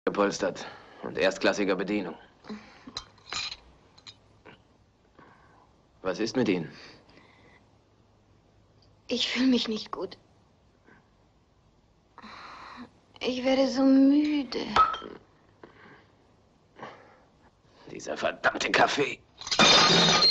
Gepolstert und erstklassiger Bedienung. Was ist mit Ihnen? Ich fühle mich nicht gut. Ich werde so müde. Dieser verdammte Kaffee.